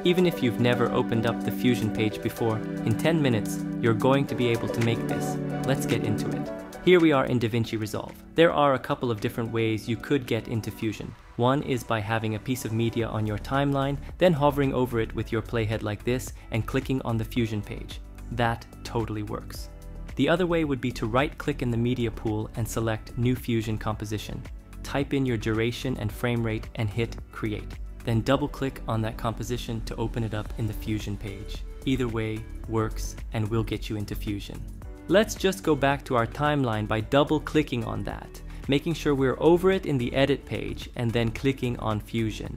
Even if you've never opened up the Fusion page before, in 10 minutes, you're going to be able to make this. Let's get into it. Here we are in DaVinci Resolve. There are a couple of different ways you could get into Fusion. One is by having a piece of media on your timeline, then hovering over it with your playhead like this and clicking on the Fusion page. That totally works. The other way would be to right-click in the media pool and select New Fusion Composition. Type in your duration and frame rate and hit Create. Then double-click on that composition to open it up in the Fusion page. Either way works and will get you into Fusion. Let's just go back to our timeline by double-clicking on that, making sure we're over it in the Edit page and then clicking on Fusion.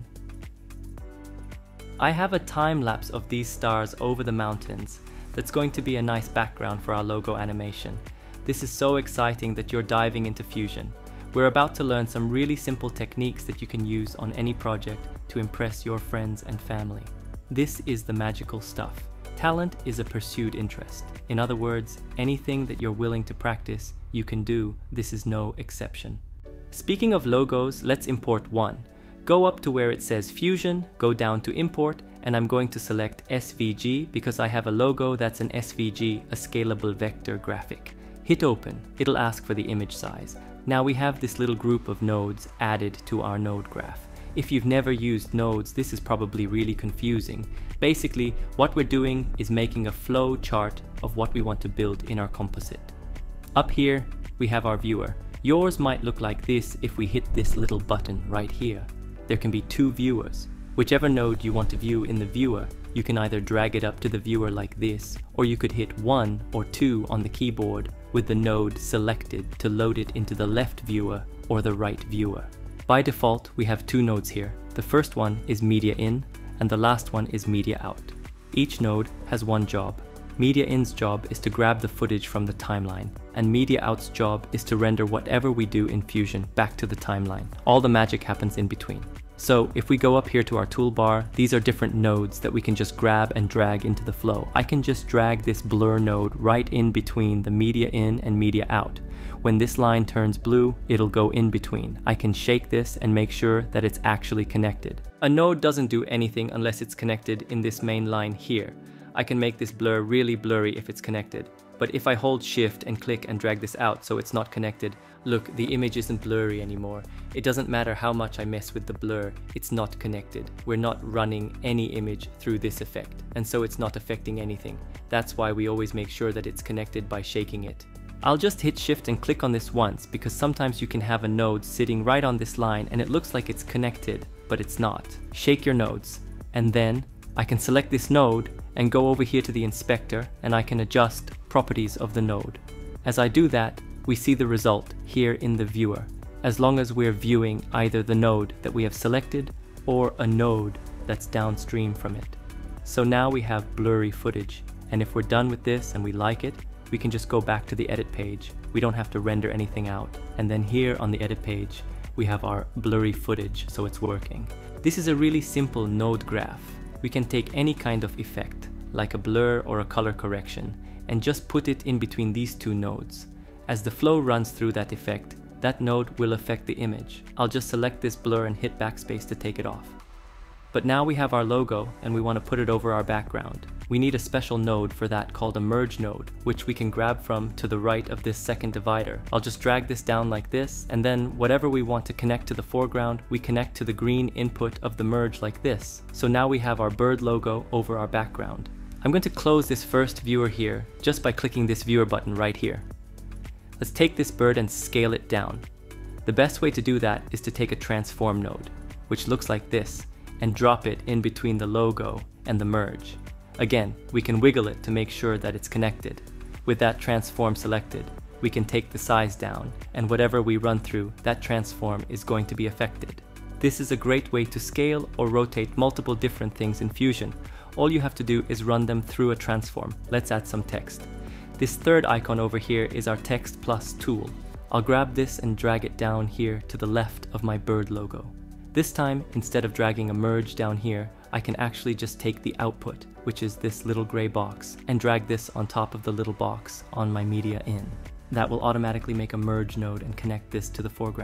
I have a time lapse of these stars over the mountains. That's going to be a nice background for our logo animation. This is so exciting that you're diving into Fusion. We're about to learn some really simple techniques that you can use on any project to impress your friends and family. This is the magical stuff. Talent is a pursued interest. In other words, anything that you're willing to practice, you can do. This is no exception. Speaking of logos, let's import one. Go up to where it says Fusion, go down to Import, and I'm going to select SVG because I have a logo that's an SVG, a scalable vector graphic. Hit open, it'll ask for the image size. Now we have this little group of nodes added to our node graph. If you've never used nodes, this is probably really confusing. Basically, what we're doing is making a flow chart of what we want to build in our composite. Up here, we have our viewer. Yours might look like this if we hit this little button right here. There can be two viewers. Whichever node you want to view in the viewer, you can either drag it up to the viewer like this, or you could hit 1 or 2 on the keyboard with the node selected to load it into the left viewer or the right viewer. By default, we have two nodes here. The first one is Media In, and the last one is Media Out. Each node has one job. Media In's job is to grab the footage from the timeline, and Media Out's job is to render whatever we do in Fusion back to the timeline. All the magic happens in between. So if we go up here to our toolbar, these are different nodes that we can just grab and drag into the flow. I can just drag this blur node right in between the Media In and Media Out. When this line turns blue, it'll go in between. I can shake this and make sure that it's actually connected. A node doesn't do anything unless it's connected in this main line here. I can make this blur really blurry if it's connected. But if I hold Shift and click and drag this out so it's not connected, look, the image isn't blurry anymore. It doesn't matter how much I mess with the blur, it's not connected. We're not running any image through this effect, and so it's not affecting anything. That's why we always make sure that it's connected by shaking it. I'll just hit Shift and click on this once because sometimes you can have a node sitting right on this line and it looks like it's connected, but it's not. Shake your nodes, and then I can select this node and go over here to the inspector and I can adjust properties of the node. As I do that, we see the result here in the viewer, as long as we're viewing either the node that we have selected or a node that's downstream from it. So now we have blurry footage, and if we're done with this and we like it, we can just go back to the edit page. We don't have to render anything out. And then here on the edit page, we have our blurry footage, so it's working. This is a really simple node graph. We can take any kind of effect, like a blur or a color correction, and just put it in between these two nodes. As the flow runs through that effect, that node will affect the image. I'll just select this blur and hit backspace to take it off. But now we have our logo and we want to put it over our background. We need a special node for that called a merge node, which we can grab from to the right of this second divider. I'll just drag this down like this, and then whatever we want to connect to the foreground, we connect to the green input of the merge like this. So now we have our bird logo over our background. I'm going to close this first viewer here just by clicking this viewer button right here. Let's take this bird and scale it down. The best way to do that is to take a transform node, which looks like this, and drop it in between the logo and the merge. Again, we can wiggle it to make sure that it's connected. With that transform selected, we can take the size down, and whatever we run through, that transform is going to be affected. This is a great way to scale or rotate multiple different things in Fusion. All you have to do is run them through a transform. Let's add some text. This third icon over here is our text plus tool. I'll grab this and drag it down here to the left of my bird logo. This time, instead of dragging a merge down here, I can actually just take the output, which is this little gray box, and drag this on top of the little box on my media in. That will automatically make a merge node and connect this to the foreground.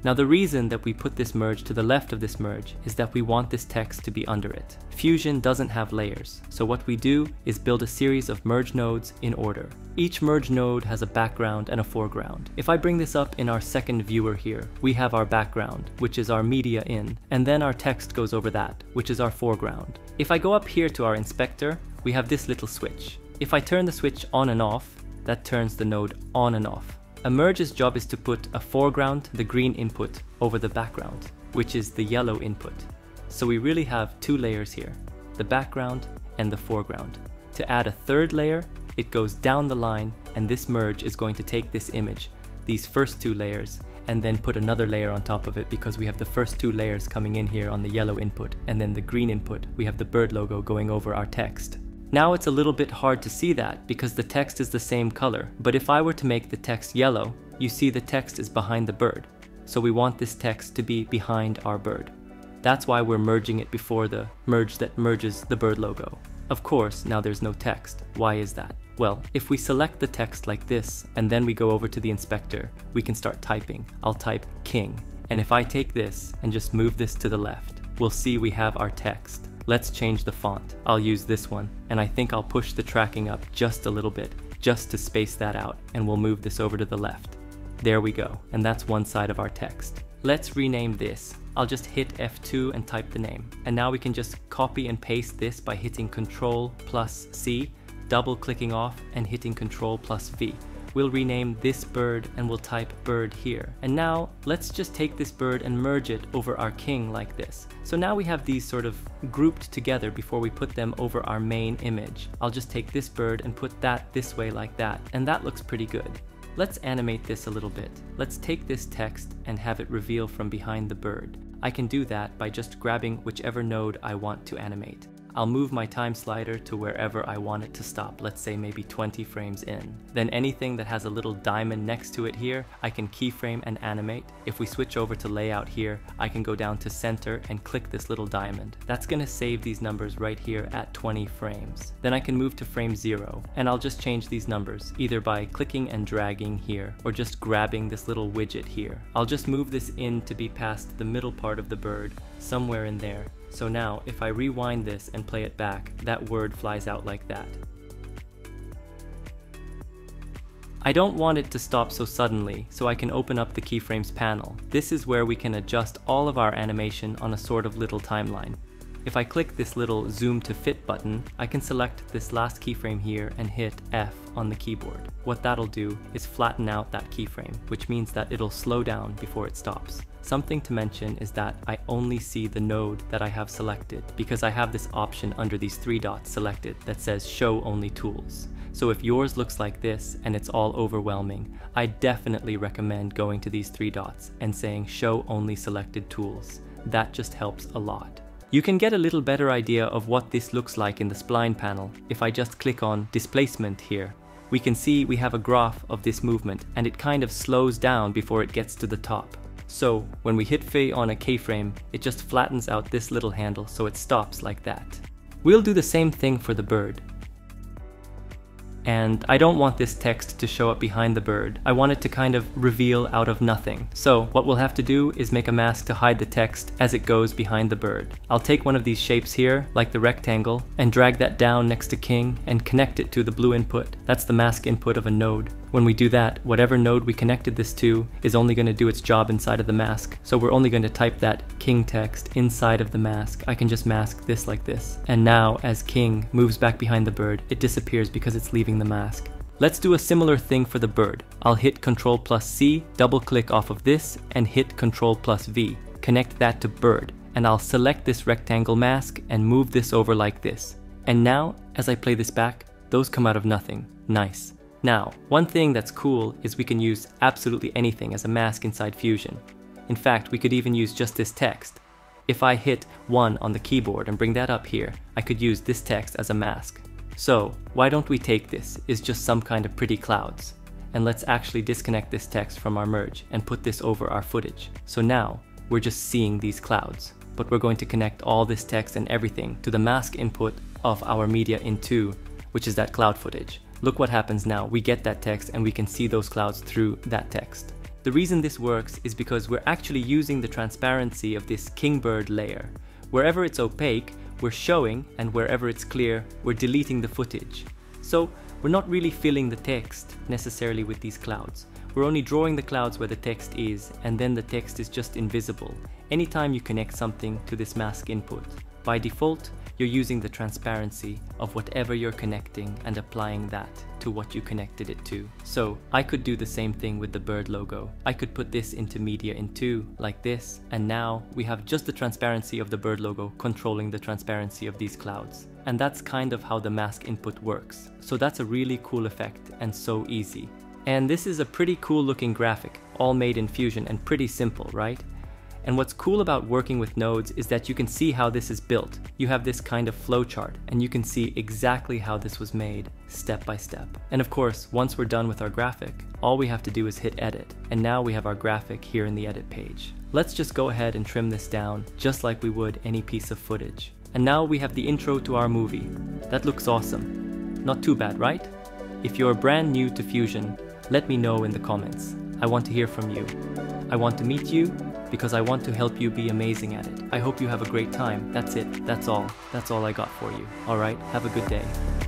Now the reason that we put this merge to the left of this merge is that we want this text to be under it. Fusion doesn't have layers, so what we do is build a series of merge nodes in order. Each merge node has a background and a foreground. If I bring this up in our second viewer here, we have our background, which is our media in, and then our text goes over that, which is our foreground. If I go up here to our inspector, we have this little switch. If I turn the switch on and off, that turns the node on and off. A merge's job is to put a foreground, the green input, over the background, which is the yellow input. So we really have two layers here, the background and the foreground. To add a third layer, it goes down the line, and this merge is going to take this image, these first two layers, and then put another layer on top of it because we have the first two layers coming in here on the yellow input, and then the green input, we have the bird logo going over our text. Now it's a little bit hard to see that because the text is the same color, but if I were to make the text yellow, you see the text is behind the bird. So we want this text to be behind our bird. That's why we're merging it before the merge that merges the bird logo. Of course, now there's no text. Why is that? Well, if we select the text like this, and then we go over to the inspector, we can start typing. I'll type king. And if I take this and just move this to the left, we'll see we have our text. Let's change the font. I'll use this one, and I think I'll push the tracking up just a little bit, just to space that out, and we'll move this over to the left. There we go, and that's one side of our text. Let's rename this. I'll just hit F2 and type the name. And now we can just copy and paste this by hitting Ctrl+C, double clicking off and hitting Ctrl+V. We'll rename this bird and we'll type bird here. And now let's just take this bird and merge it over our king like this. So now we have these sort of grouped together before we put them over our main image. I'll just take this bird and put that this way like that, and that looks pretty good. Let's animate this a little bit. Let's take this text and have it reveal from behind the bird. I can do that by just grabbing whichever node I want to animate. I'll move my time slider to wherever I want it to stop, let's say maybe 20 frames in. Then anything that has a little diamond next to it here, I can keyframe and animate. If we switch over to layout here, I can go down to center and click this little diamond. That's gonna save these numbers right here at 20 frames. Then I can move to frame 0, and I'll just change these numbers, either by clicking and dragging here, or just grabbing this little widget here. I'll just move this in to be past the middle part of the bird, somewhere in there. So now, if I rewind this and play it back, that word flies out like that. I don't want it to stop so suddenly, so I can open up the keyframes panel. This is where we can adjust all of our animation on a sort of little timeline. If I click this little zoom to fit button, I can select this last keyframe here and hit F on the keyboard. What that'll do is flatten out that keyframe, which means that it'll slow down before it stops. Something to mention is that I only see the node that I have selected because I have this option under these three dots selected that says show only tools. So if yours looks like this and it's all overwhelming, I definitely recommend going to these three dots and saying show only selected tools. That just helps a lot. You can get a little better idea of what this looks like in the spline panel if I just click on displacement here. We can see we have a graph of this movement and it kind of slows down before it gets to the top. So when we hit F on a keyframe, it just flattens out this little handle so it stops like that. We'll do the same thing for the bird. And I don't want this text to show up behind the bird. I want it to kind of reveal out of nothing. So what we'll have to do is make a mask to hide the text as it goes behind the bird. I'll take one of these shapes here, like the rectangle, and drag that down next to king and connect it to the blue input. That's the mask input of a node. When we do that, whatever node we connected this to is only going to do its job inside of the mask. So we're only going to type that king text inside of the mask. I can just mask this like this. And now as king moves back behind the bird, it disappears because it's leaving the mask. Let's do a similar thing for the bird. I'll hit Ctrl+C, double click off of this, and hit Ctrl+V. Connect that to bird. And I'll select this rectangle mask and move this over like this. And now, as I play this back, those come out of nothing. Nice. Now, one thing that's cool is we can use absolutely anything as a mask inside Fusion. In fact, we could even use just this text. If I hit 1 on the keyboard and bring that up here, I could use this text as a mask. So, why don't we take this is just some kind of pretty clouds, and let's actually disconnect this text from our merge and put this over our footage. So now, we're just seeing these clouds, but we're going to connect all this text and everything to the mask input of our media in 2, which is that cloud footage. Look what happens now. We get that text and we can see those clouds through that text. The reason this works is because we're actually using the transparency of this kingbird layer. Wherever it's opaque, we're showing, and wherever it's clear, we're deleting the footage. So we're not really filling the text necessarily with these clouds. We're only drawing the clouds where the text is, and then the text is just invisible anytime you connect something to this mask input. By default, you're using the transparency of whatever you're connecting and applying that to what you connected it to. So I could do the same thing with the bird logo. I could put this into media in 2 like this, and now we have just the transparency of the bird logo controlling the transparency of these clouds. And that's kind of how the mask input works. So that's a really cool effect and so easy. And this is a pretty cool looking graphic, all made in Fusion and pretty simple, right? And what's cool about working with nodes is that you can see how this is built. You have this kind of flowchart, and you can see exactly how this was made, step by step. And of course, once we're done with our graphic, all we have to do is hit edit, and now we have our graphic here in the edit page. Let's just go ahead and trim this down, just like we would any piece of footage. And now we have the intro to our movie. That looks awesome. Not too bad, right? If you're brand new to Fusion, let me know in the comments. I want to hear from you. I want to meet you because I want to help you be amazing at it. I hope you have a great time. That's it. That's all. That's all I got for you. All right, have a good day.